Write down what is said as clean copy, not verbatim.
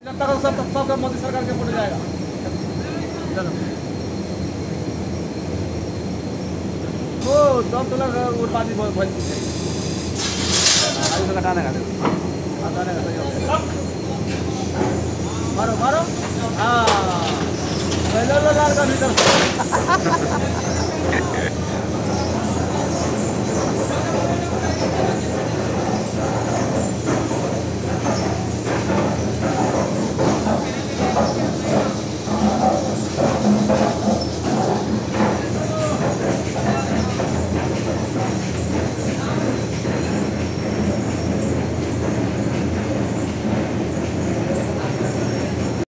जनता का सबका मोदी सरकार के फोटो जाएगा। चलो वो दम तो लग उड़पादी बहुत भल की आगे से हटाने का सही हो गया। मारो मारो हाँ लाल का भीतर